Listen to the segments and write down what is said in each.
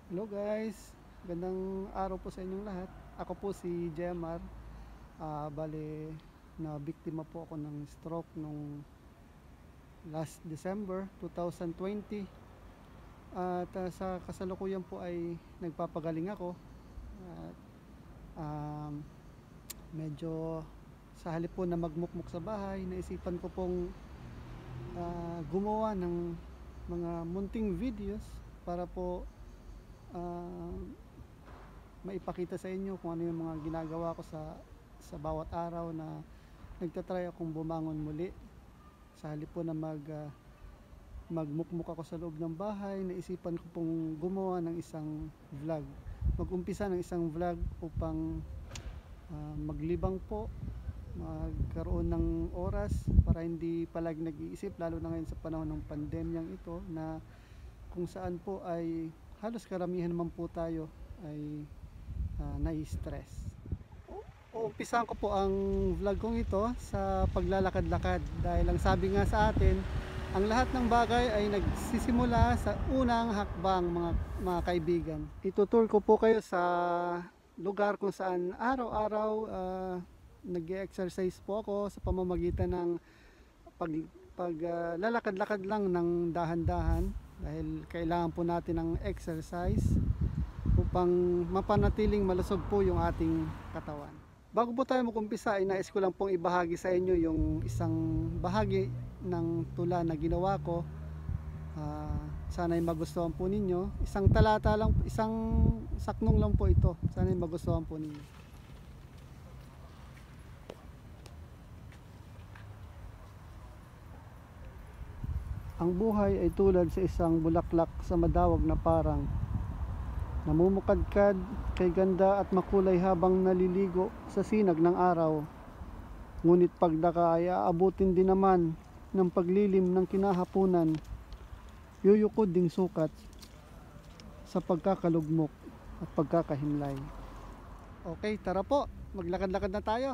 Hello guys, gandang araw po sa inyong lahat. Ako po si Jemar. Bale, na biktima po ako ng stroke nung last December 2020. At sa kasalukuyan po ay nagpapagaling ako. At um, medyo sa halip po na magmukmuk sa bahay, naisipan ko pong gumawa ng mga munting videos para po ah, maipakita sa inyo kung ano yung mga ginagawa ko sa bawat araw na nagtatry akong bumangon muli. Sa halip po na magmukmuk ako sa loob ng bahay, naisipan ko pong gumawa ng isang vlog. Mag-umpisa ng isang vlog upang maglibang po, magkaroon ng oras para hindi palagi nag-iisip, lalo na ngayon sa panahon ng pandemyang ito na kung saan po ay halos karamihan naman po tayo ay nai-stress. Uumpisahan ko po ang vlog kong ito sa paglalakad-lakad dahil ang sabi nga sa atin, ang lahat ng bagay ay nagsisimula sa unang hakbang, mga kaibigan. Itutur ko po kayo sa lugar kung saan araw-araw nag-exercise po ako sa pamamagitan ng lalakad-lakad lang ng dahan-dahan dahil kailangan po natin ng exercise upang mapanatiling malusog po yung ating katawan. Bago po tayo mag-umpisa ay nais ko lang pong ibahagi sa inyo yung isang bahagi ng tula na ginawa ko. Sana ay magustuhan po ninyo. Isang talata lang, isang saknong lang po ito. Sana ay magustuhan po ninyo. Ang buhay ay tulad sa isang bulaklak sa madawag na parang namumukadkad kay ganda at makulay habang naliligo sa sinag ng araw. Ngunit pagdaka ay aabutin din naman ng paglilim ng kinahapunan. Yuyukod ding sukat sa pagkakalugmok at pagkakahimlay. Okay, tara po. Maglakad-lakad na tayo.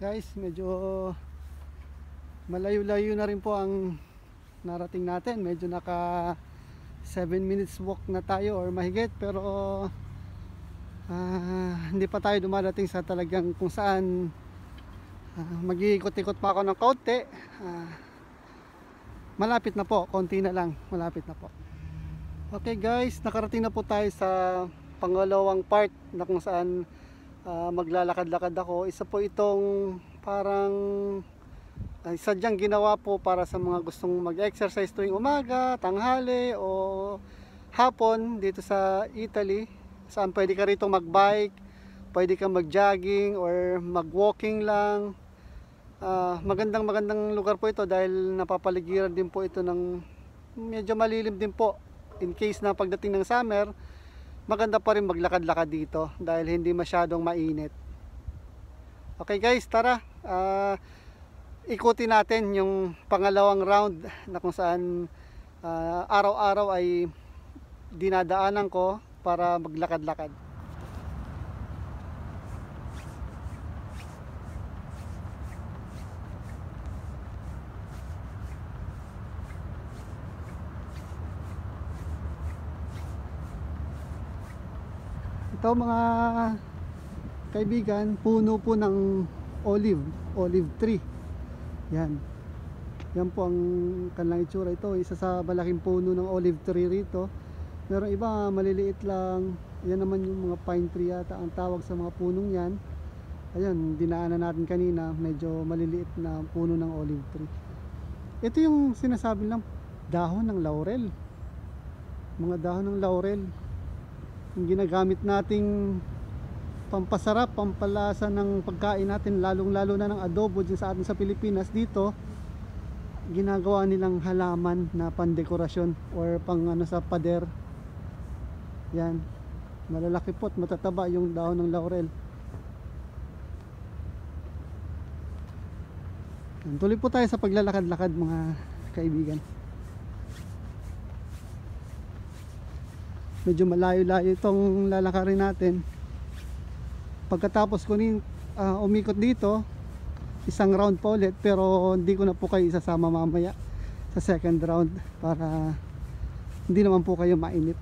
guys, medyo malayo-layo na rin po ang narating natin. Medyo naka 7 minutes walk na tayo or mahigit, pero hindi pa tayo dumadating sa talagang kung saan mag-iikot-ikot pa ako ng kaunti. Malapit na po, konti na lang, malapit na po. Okay guys, nakarating na po tayo sa pangalawang part na kung saan maglalakad-lakad ako. Isa po itong parang sadyang ginawa po para sa mga gustong mag-exercise tuwing umaga, tanghali o hapon dito sa Italy, saan pwede ka rito mag-bike, pwede ka mag-jogging or mag-walking lang. Magandang lugar po ito dahil napapaligiran din po ito ng medyo malilim din po. In case na pagdating ng summer, maganda pa rin maglakad-lakad dito dahil hindi masyadong mainit. Okay guys, tara, ikutin natin yung pangalawang round na kung saan araw-araw ay dinadaanan ko para maglakad-lakad. Ito mga kaibigan, puno po ng olive tree. Yan po ang kanilang itsura. Ito isa sa malaking puno ng olive tree rito. Meron iba maliliit lang. Yan naman yung mga pine tree yata ang tawag sa mga punong yan. Ayun, dinaanan natin kanina, medyo maliliit na puno ng olive tree. Ito yung sinasabi lang, dahon ng laurel. Mga dahon ng laurel yung ginagamit nating pampasarap, pampalasa ng pagkain natin, lalong-lalo na ng adobo dyan sa atin sa Pilipinas. Dito ginagawa nilang halaman na pandekorasyon or pang sa pader. Yan, malalaki po at matataba yung dahon ng laurel. Tuloy po tayo sa paglalakad-lakad mga kaibigan. Medyo malayo-layo itong lalakarin natin. Pagkatapos ko umikot dito, isang round pa ulit, pero hindi ko na po kayo isasama mamaya sa second round para hindi naman po kayo mainit.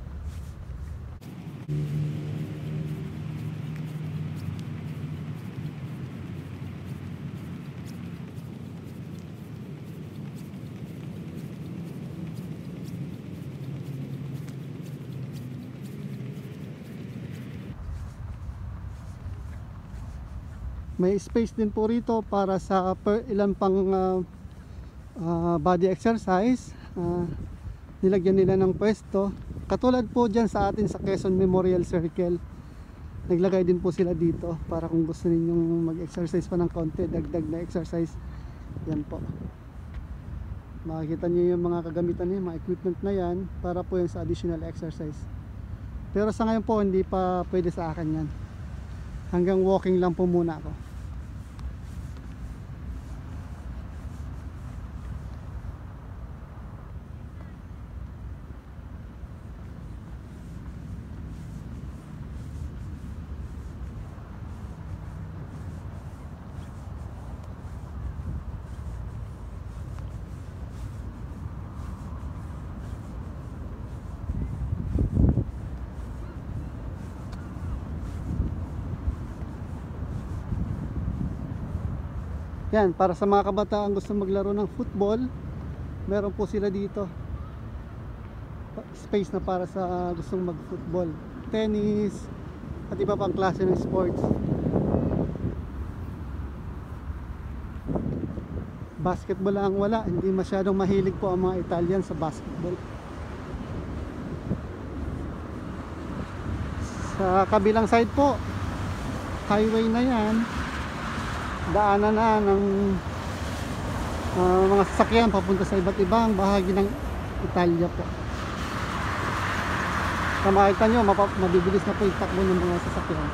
May space din po rito para sa ilan pang body exercise. Nilagyan nila ng pwesto. Katulad po dyan sa atin sa Quezon Memorial Circle. Naglagay din po sila dito para kung gusto ninyong mag-exercise pa ng konti, dagdag na exercise. Yan po. Makikita niyo yung mga kagamitan niyo, mga equipment na yan para po yan sa additional exercise. Pero sa ngayon po hindi pa pwede sa akin yan. Hanggang walking lang po muna ako. Yan, para sa mga kabataan gusto maglaro ng football, meron po sila dito space na para sa gustong mag-football, tennis at iba pang klase ng sports. Basketball lang wala, hindi masyadong mahilig po ang mga Italian sa basketball. Sa kabilang side po, highway na yan, daanan na ng mga sasakyan papunta sa iba't ibang bahagi ng Italia po. Kung makita nyo, mabibilis na po yung takbo ng mga sasakyan.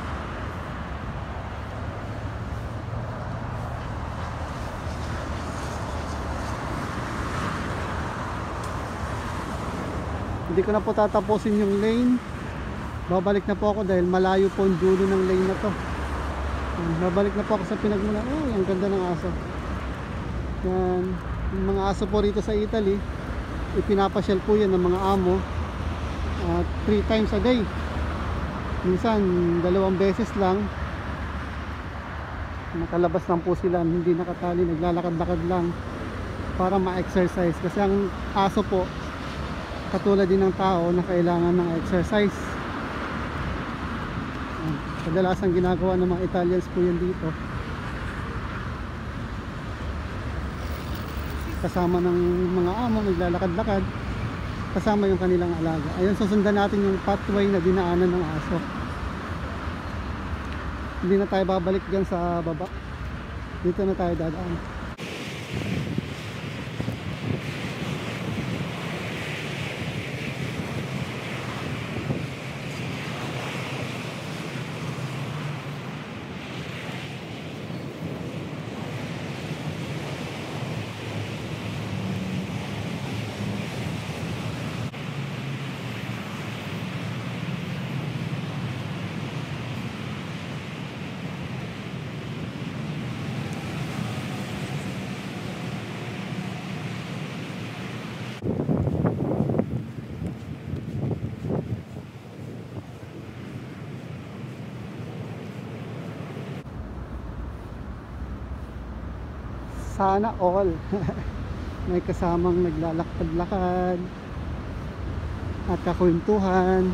Hindi ko na po tatapusin yung lane. Babalik na po ako dahil malayo po ang dulo ng lane na to. Babalik na po ako sa pinagmulan. Ay, ang ganda ng aso. Yan, yung mga aso po rito sa Italy, ipinapasyal po yan ng mga amo 3 times a day. Minsan 2 beses lang. Nakalabas lang po sila, hindi nakatali, naglalakad-lakad lang para ma-exercise. Kasi ang aso po, katulad din ng tao na kailangan ng exercise. Kadalasan ginagawa ng mga Italians po yan dito, kasama ng mga amo, naglalakad-lakad kasama yung kanilang alaga. Ayun, susundan natin yung pathway na dinaanan ng aso. Hindi na tayo babalik dyan sa baba, dito na tayo dadaan. Sana all may kasamang naglalakad-lakad at kakwentuhan.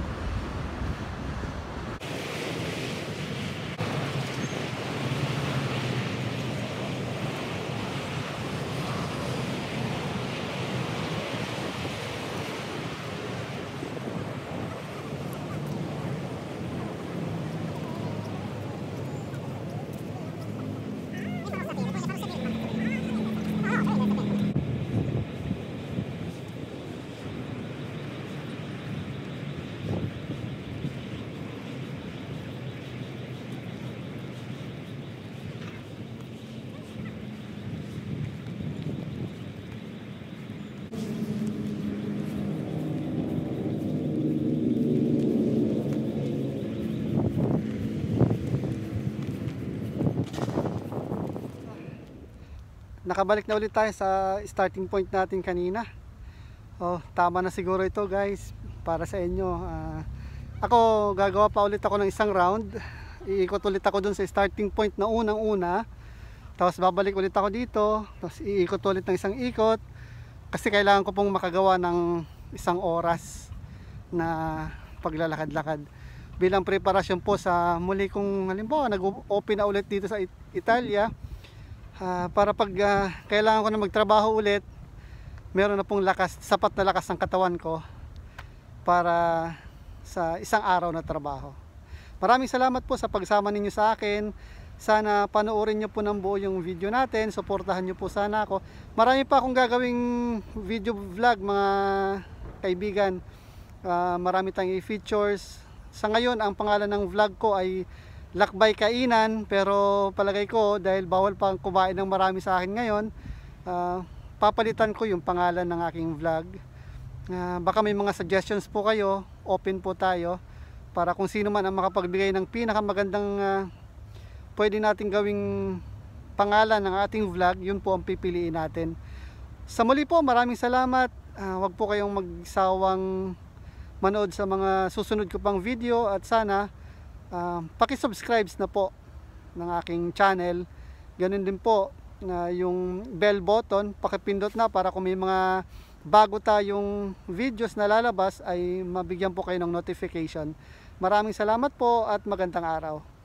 Nakabalik na ulit tayo sa starting point natin kanina. Tama na siguro ito guys para sa inyo. Ako gagawa pa ulit ako ng isang round. Iikot ulit ako dun sa starting point na unang-una. Tapos babalik ulit ako dito. Tapos iikot ulit ng isang ikot. Kasi kailangan ko pong makagawa ng 1 oras na paglalakad-lakad. Bilang preparasyon po sa muli kong halimbawa nag-open na ulit dito sa Italia. Para pag kailangan ko na magtrabaho ulit, meron na pong lakas, sapat na lakas ng katawan ko para sa 1 araw na trabaho. Maraming salamat po sa pagsama ninyo sa akin. Sana panoorin nyo po ng buo yung video natin. Suportahan nyo po sana ako. Marami pa akong gagawing video vlog mga kaibigan. Marami tayong features. Sa ngayon ang pangalan ng vlog ko ay Lakbay Kainan, pero palagay ko dahil bawal pang kumain ng marami sa akin ngayon, papalitan ko yung pangalan ng aking vlog. Baka may mga suggestions po kayo, open po tayo para kung sino man ang makapagbigay ng pinakamagandang pwede natin gawing pangalan ng ating vlog, yun po ang pipiliin natin. Sa muli po, maraming salamat. Huwag po kayong magsawang manood sa mga susunod ko pang video at sana paki-subscribe na po ng aking channel. Ganun din po yung bell button, paki-pindot na para kung may mga bago tayong videos na lalabas ay mabigyan po kayo ng notification. Maraming salamat po at magandang araw.